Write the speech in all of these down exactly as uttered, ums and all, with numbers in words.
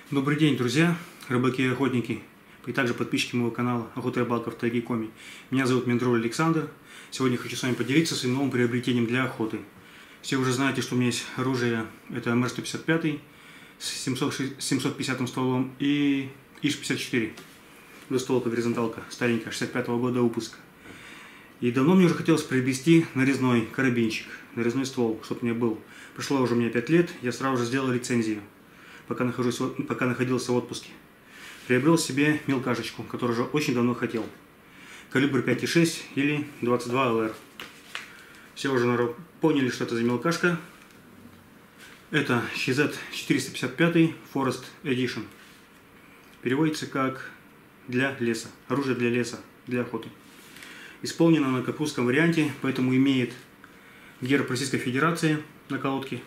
Добрый день, друзья, рыбаки и охотники, и также подписчики моего канала Охота и рыбалка в тайге Коми. Меня зовут Мендроль Александр. Сегодня хочу с вами поделиться своим новым приобретением для охоты. Все уже знаете, что у меня есть оружие, это эм эр сто пятьдесят пять с семьсот пятидесятым стволом и иш пятьдесят четыре. Двустволка горизонталка, старенькая, шестьдесят пятого года выпуска. И давно мне уже хотелось приобрести нарезной карабинчик, нарезной ствол, чтобы у меня был. Прошло уже у меня пять лет, я сразу же сделал лицензию, пока, нахожусь, пока находился в отпуске. Приобрел себе мелкашечку, которую уже очень давно хотел. Калибр пять и шесть или двадцать два эл эр. Все уже, наверное, поняли, что это за мелкашка. Это си зет четыреста пятьдесят пять Forest Edition. Переводится как для леса. Оружие для леса, для охоты. Исполнена она как в русском варианте, поэтому имеет герб Российской Федерации на колодке.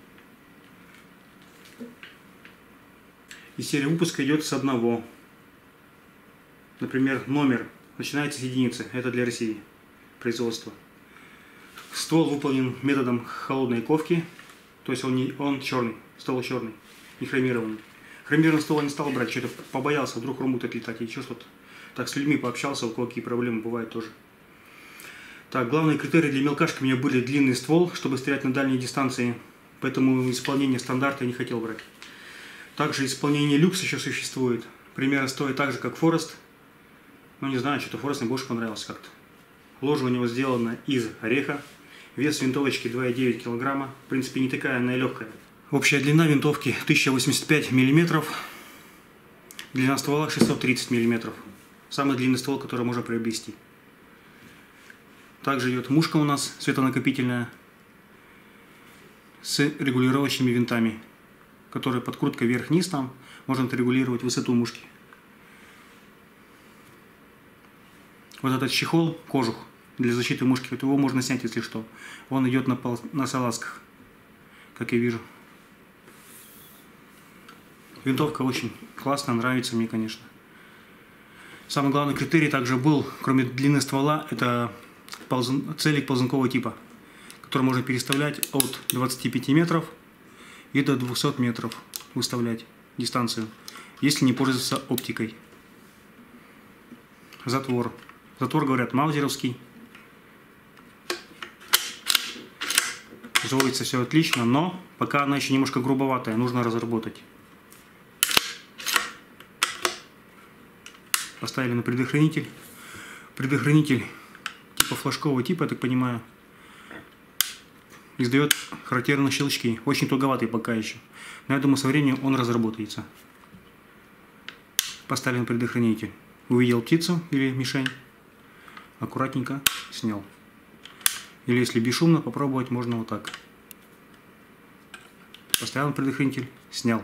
И серия выпуска идет с одного. Например, номер начинается с единицы. Это для России. Производство. Ствол выполнен методом холодной ковки. То есть он, не, он черный. Ствол черный. Не хромированный. Хромированный ствол не стал брать. Что-то побоялся. Вдруг румут отлетать. И еще что-то. Так с людьми пообщался. У кого какие проблемы бывают тоже. Так, главные критерии для мелкашки у меня были длинный ствол, чтобы стрелять на дальние дистанции. Поэтому исполнение стандарта я не хотел брать. Также исполнение люкс еще существует. Примерно стоит так же, как Форест. Но не знаю, что-то Форест мне больше понравился как-то. Ложа у него сделана из ореха. Вес винтовочки два и девять килограмма. В принципе, не такая, она и легкая. Общая длина винтовки тысяча восемьдесят пять миллиметров. Длина ствола шестьсот тридцать миллиметров. Самый длинный ствол, который можно приобрести. Также идет мушка у нас светонакопительная. С регулировочными винтами, которые подкрутка вверх-вниз там, можно отрегулировать высоту мушки. Вот этот чехол, кожух для защиты мушки, вот его можно снять, если что. Он идет на, пол, на салазках, как я вижу. Винтовка очень классная, нравится мне, конечно. Самый главный критерий также был, кроме длины ствола, это ползун, целик ползункового типа, который можно переставлять от двадцати пяти метров и до двухсот метров выставлять дистанцию, если не пользоваться оптикой. Затвор. Затвор, говорят, маузеровский. Заводится все отлично, но пока она еще немножко грубоватая, нужно разработать. Поставили на предохранитель. Предохранитель типа флажкового типа, я так понимаю, издает характерные щелчки. Очень туговатый пока еще. Но я думаю, со временем он разработается. Поставлен предохранитель. Увидел птицу или мишень. Аккуратненько снял. Или если бесшумно попробовать, можно вот так. Поставил предохранитель, снял.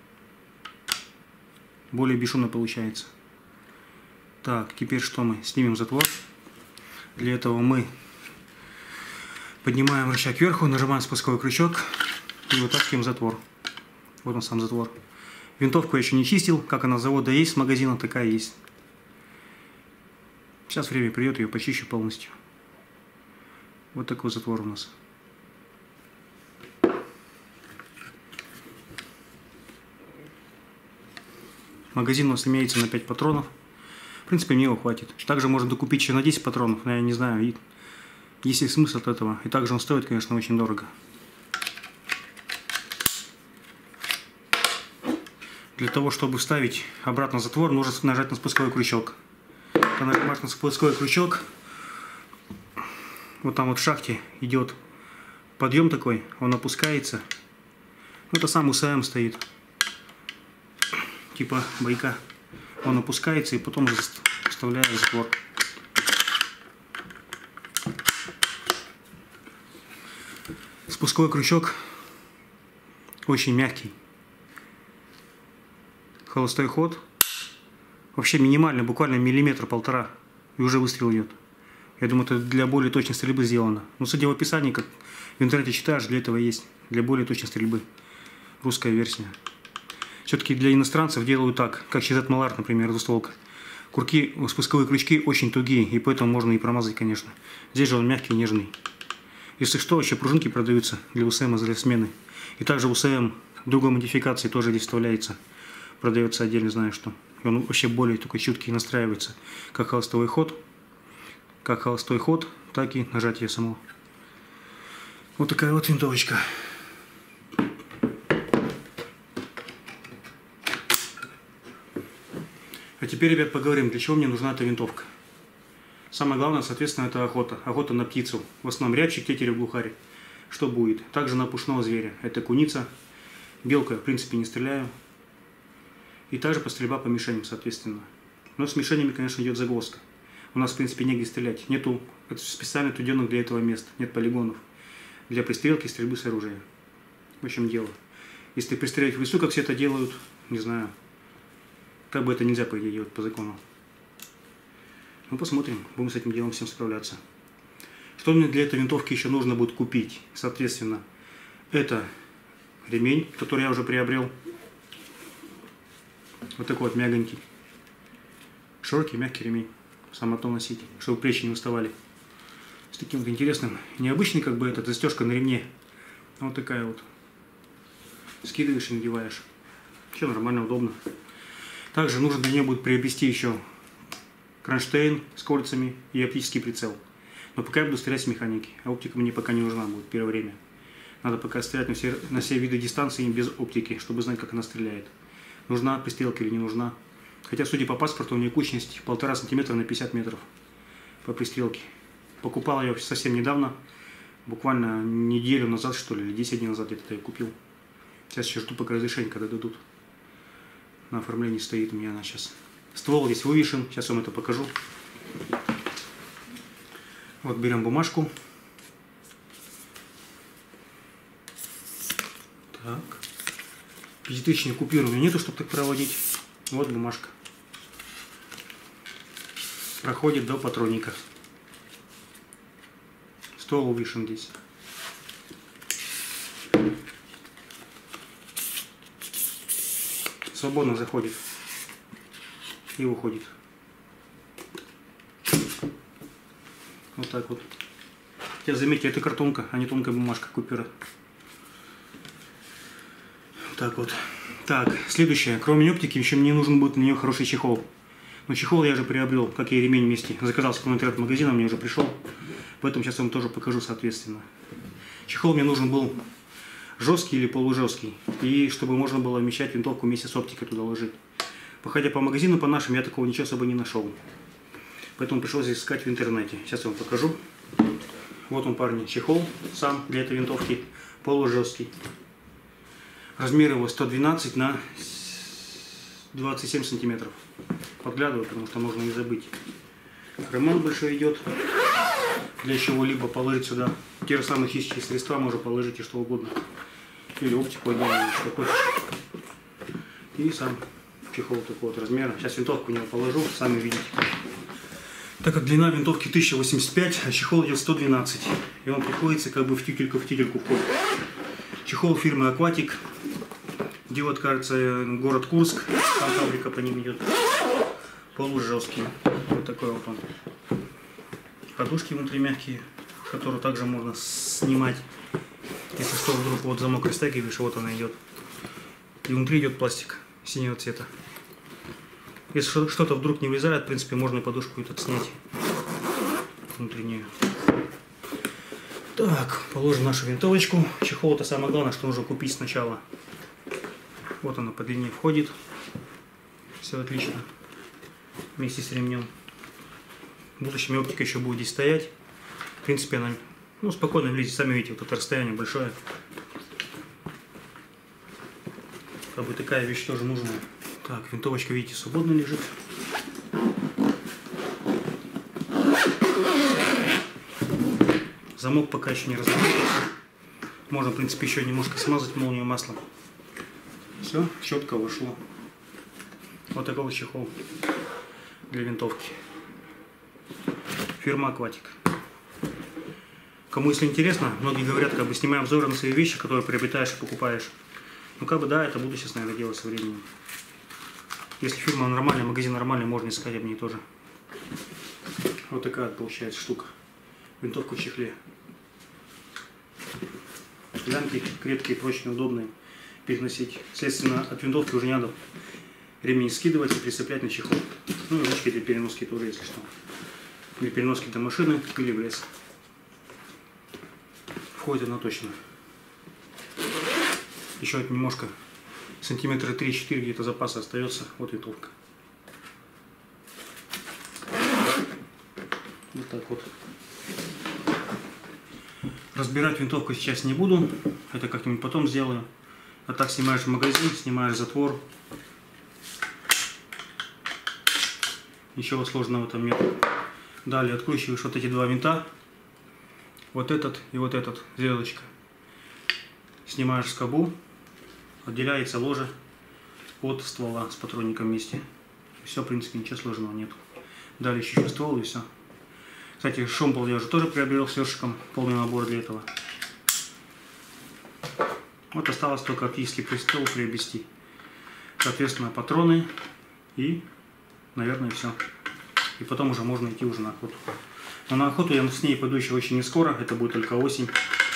Более бесшумно получается. Так, теперь что мы? Снимем затвор. Для этого мы поднимаем рычаг кверху, нажимаем спусковой крючок и вытаскиваем затвор. Вот он сам затвор. Винтовку я еще не чистил. Как она с завода есть, с магазина такая есть. Сейчас время придет, ее почищу полностью. Вот такой затвор у нас. Магазин у нас имеется на пять патронов. В принципе, мне его хватит. Также можно докупить еще на десять патронов, но я не знаю, есть ли смысл от этого. И также он стоит, конечно, очень дорого. Для того, чтобы вставить обратно затвор, нужно нажать на спусковой крючок. Когда нажимаешь на спусковой крючок, вот там вот в шахте идет подъем такой, он опускается. Это сам у эс эм стоит, типа бойка. Он опускается и потом вставляет затвор. Спусковой крючок очень мягкий. Холостой ход. Вообще минимально, буквально миллиметр-полтора. И уже выстрел идет. Я думаю, это для более точной стрельбы сделано. Но судя в описании, как в интернете читаешь, для этого есть. Для более точной стрельбы. Русская версия. Все-таки для иностранцев делают так, как си зет Malart, например, двустволка. Курки, спусковые крючки очень тугие, и поэтому можно и промазать, конечно. Здесь же он мягкий и нежный. Если что, вообще пружинки продаются для УСМ, для смены. И также УСМ другой модификации тоже здесь вставляется. продается отдельно, знаю что. И он вообще более такой чуткий, настраивается как холостовой ход, как холостой ход, так и нажатие само. Вот такая вот винтовочка. А теперь, ребят, поговорим, для чего мне нужна эта винтовка. Самое главное, соответственно, это охота. Охота на птицу. В основном рябчик, тетерев, глухарь. Что будет? Также на пушного зверя. Это куница. Белка, в принципе, не стреляю. И также по стрельба по мишеням, соответственно. Но с мишенями, конечно, идет загвоздка. У нас, в принципе, негде стрелять. Нету специально отведенных для этого мест. Нет полигонов для пристрелки и стрельбы с оружия. В общем дело. Если пристрелять в лесу, как все это делают, не знаю. Как бы это нельзя, по идее, делать по закону. Ну, посмотрим. Будем с этим делом всем справляться. Что мне для этой винтовки еще нужно будет купить? Соответственно, это ремень, который я уже приобрел. Вот такой вот мягонький. Широкий, мягкий ремень. Сам то носить, чтобы плечи не уставали. С таким вот интересным. Необычный, как бы, этот застежка на ремне. Вот такая вот. Скидываешь и надеваешь. Все нормально, удобно. Также нужно для нее будет приобрести еще кронштейн с кольцами и оптический прицел. Но пока я буду стрелять с механики. А оптика мне пока не нужна будет в первое время. Надо пока стрелять на все, на все виды дистанции без оптики, чтобы знать, как она стреляет. Нужна пристрелка или не нужна. Хотя, судя по паспорту, у нее кучность полтора сантиметра на пятьдесят метров по пристрелке. Покупал я совсем недавно. Буквально неделю назад, что ли, или десять дней назад где-то я купил. Сейчас еще жду пока разрешения, когда дадут. На оформлении стоит у меня она сейчас. Ствол здесь вывешен. Сейчас вам это покажу. Вот берем бумажку. Так. Пятитысячные купюры у меня нету, чтобы так проводить. Вот бумажка. Проходит до патронника. Ствол вывешен здесь. Свободно заходит и уходит. Вот так вот. Сейчас заметьте, это картонка, а не тонкая бумажка, купюра. Так вот. Так, следующее. Кроме оптики, еще мне нужен будет на нее хороший чехол. Но чехол я же приобрел, как и ремень вместе. Заказал с интернет-магазина, мне уже пришел. Поэтому сейчас вам тоже покажу, соответственно. Чехол мне нужен был жесткий или полужесткий. И чтобы можно было вмещать винтовку вместе с оптикой туда ложить. Походя по магазину, по нашим, я такого ничего особо не нашел. Поэтому пришлось искать в интернете. Сейчас я вам покажу. Вот он, парни, чехол сам для этой винтовки. Полужесткий. Размер его сто двенадцать на двадцать семь сантиметров. Подглядываю, потому что можно не забыть. Карман большой идет. Для чего-либо положить сюда те же самые физические средства, можно положить и что угодно. Или оптику, или что хочешь. И сам чехол такого вот размера. Сейчас винтовку в него положу, сами видите. Так как длина винтовки тысяча восемьдесят пять, а чехол идет сто двенадцать. И он приходится как бы в тюкельку в тюкельку входит. Чехол фирмы Aquatic. Делает, кажется, город Курск. Там фабрика по ним идет. Полужесткий. Вот такой вот он. Подушки внутри мягкие, которые также можно снимать. Если что, вдруг вот замок растягиваешь, вот она идет. И внутри идет пластик синего цвета. Если что-то вдруг не влезает, в принципе, можно подушку эту снять внутреннюю. Так, положим нашу винтовочку. Чехол — это самое главное, что нужно купить сначала. Вот она по длине входит. Все отлично. Вместе с ремнем. В будущем оптика еще будет здесь стоять. В принципе, она, ну, спокойно влезет. Сами видите, вот это расстояние большое. Как бы такая вещь тоже нужная. Так, винтовочка, видите, свободно лежит. Замок пока еще не разработался. Можно, в принципе, еще немножко смазать молнию маслом. Все, четко вошло. Вот такой вот чехол для винтовки. Фирма Aquatic. Кому, если интересно, многие говорят, как бы снимай обзоры на свои вещи, которые приобретаешь и покупаешь. Ну, как бы, да, это буду сейчас, наверное, делать со временем. Если фирма нормальная, магазин нормальный, можно искать об ней тоже. Вот такая получается штука. Винтовка в чехле. Лямки крепкие, прочные, удобные переносить. Следственно, от винтовки уже не надо ремень скидывать и прицеплять на чехол. Ну и ручки для переноски тоже, если что. Для переноски до машины или в лес. Входит она точно. Еще немножко, сантиметра три-четыре где-то запаса остается. Вот винтовка. Вот так вот. Разбирать винтовку сейчас не буду. Это как-нибудь потом сделаю. А так снимаешь магазин, снимаешь затвор. Ничего сложного в этом нет. Далее откручиваешь вот эти два винта. Вот этот и вот этот, звездочка. Снимаешь скобу. Отделяется ложе от ствола с патронником вместе. Все, в принципе, ничего сложного нет. Далее еще ствол и все. Кстати, шомпол я уже тоже приобрел с ёршиком. Полный набор для этого. Вот осталось только оптический прицел приобрести. Соответственно, патроны и, наверное, все. И потом уже можно идти уже на охоту. Но на охоту я с ней пойду еще очень не скоро. Это будет только осень.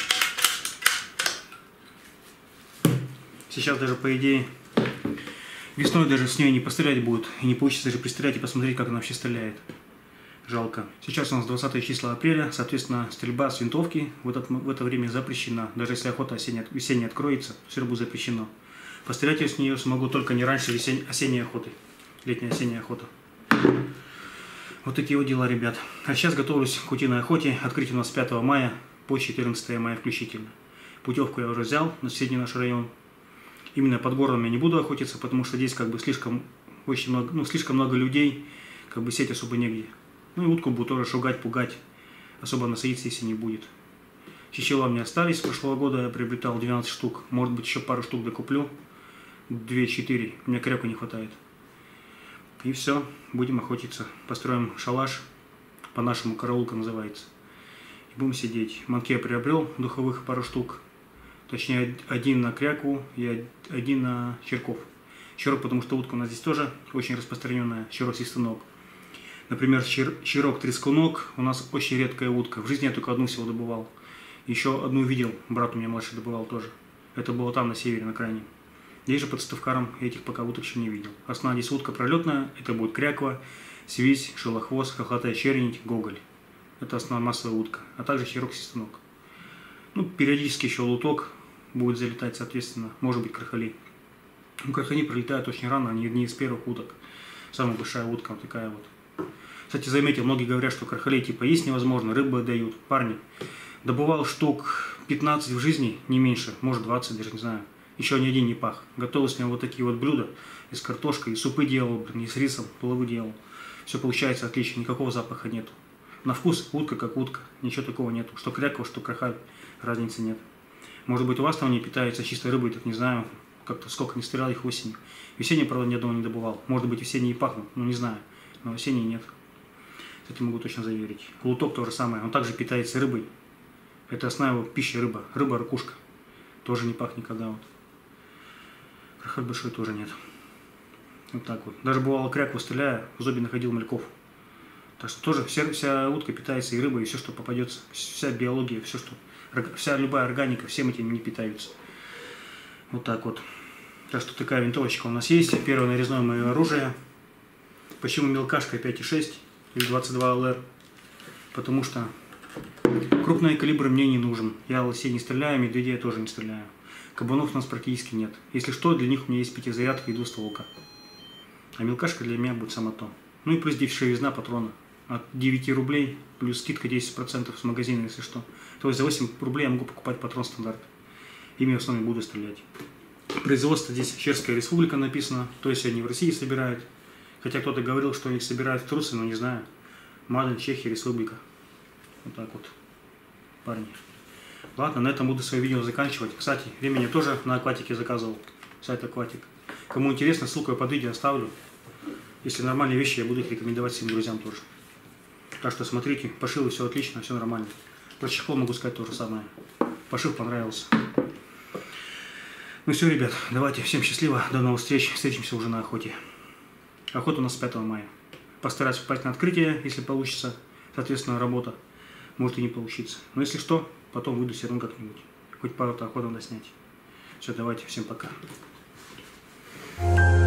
Сейчас даже, по идее, весной даже с ней не пострелять будет. И не получится даже пристрелять и посмотреть, как она вообще стреляет. Жалко. Сейчас у нас двадцатое число апреля. Соответственно, стрельба с винтовки в, этот, в это время запрещена. Даже если охота осенняя, весенняя откроется, все равно будет запрещено. Пострелять я с нее смогу только не раньше весень, осенней охоты. Летняя осенняя охота. Вот такие вот дела, ребят. А сейчас готовлюсь к утиной охоте. Открыть у нас с пятого мая по четырнадцатое мая включительно. Путевку я уже взял на соседний наш район. Именно под городом я не буду охотиться, потому что здесь как бы слишком, очень много, ну, слишком много людей, как бы сеть особо негде. Ну и утку буду тоже шугать, пугать. Особо насадиться, если не будет. Чучела у меня остались с прошлого года, я приобретал двенадцать штук. Может быть, еще пару штук докуплю. две-четыре. Мне крепко не хватает. И все, будем охотиться. Построим шалаш, по-нашему караулка называется. И будем сидеть. Манки я приобрел духовых пару штук. Точнее, один на кряку и один на черков. Щерок, потому что утка у нас здесь тоже очень распространенная. Щерок-свистунок. Например, щерок-трескунок у нас очень редкая утка. В жизни я только одну всего добывал. Еще одну видел, брат у меня младший добывал тоже. Это было там, на севере, на крайнем. Здесь же под Ставкаром я этих пока уток еще не видел. Основная здесь утка пролетная. Это будет кряква, свись, шелохвост, хохлатая чернить, гоголь. Это основная массовая утка. А также щерок-свистунок. Ну, периодически еще луток будет залетать, соответственно. Может быть, крахали. Ну, крахали прилетают очень рано, они одни из первых уток. Самая большая утка вот такая вот. Кстати, заметил, многие говорят, что крахалей типа есть невозможно, рыбы дают. Парни, добывал штук пятнадцать в жизни, не меньше, может двадцать, даже не знаю. Еще ни один не пах. Готовил с ним вот такие вот блюда. И с картошкой, и супы делал, блин, и с рисом, плавы делал. Все получается отлично, никакого запаха нету. На вкус утка как утка, ничего такого нету. Что крякова, что крахаль, разницы нет. Может быть, у вас там не питается чистой рыбой, так не знаю, как-то сколько не стрелял их осенью. Весенней, правда, ни одного не добывал. Может быть, весенние и пахнут, ну не знаю. Но осенние нет. Это могу точно заверить. Луток то же самое, он также питается рыбой. Это основная пища рыба. Рыба-ракушка. Тоже не пахнет никогда. Вот. Крахаль большой тоже нет. Вот так вот. Даже бывало крякву стреляя, в зубе находил мальков. Так что тоже вся, вся утка питается и рыбой, и все, что попадется. Вся биология, все, что, вся любая органика, всем этим не питаются. Вот так вот. Так что такая винтовочка у нас есть. Первое нарезное мое оружие. Почему мелкашка пять и шесть или двадцать два эл эр? Потому что крупный калибр мне не нужен. Я лосей не стреляю, медведей я тоже не стреляю. Кабанов у нас практически нет. Если что, для них у меня есть пятизарядка и двустволка. А мелкашка для меня будет само то. Ну и плюс дешевизна патрона. От девяти рублей плюс скидка десять процентов с магазина, если что. То есть за восемь рублей я могу покупать патрон стандарт. Ими в основном буду стрелять. Производство здесь Чешская Республика написано. То есть они в России собирают. Хотя кто-то говорил, что их собирают в Турции, но не знаю. Маден, Чехия, Республика. Вот так вот, парни. Ладно, на этом буду свое видео заканчивать. Кстати, ремень я тоже на Акватике заказывал. Сайт Акватик. Кому интересно, ссылку я под видео оставлю. Если нормальные вещи, я буду их рекомендовать своим друзьям тоже. Так что смотрите, пошил и все отлично, все нормально. Про чехол могу сказать то же самое. Пошив понравился. Ну все, ребят, давайте, всем счастливо, до новых встреч. Встретимся уже на охоте. Охота у нас с пятого мая. Постараюсь попасть на открытие, если получится. Соответственно, работа. Может и не получиться. Но если что, потом выйду все равно как-нибудь. Хоть пару-то охот надо снять. Все, давайте, всем пока.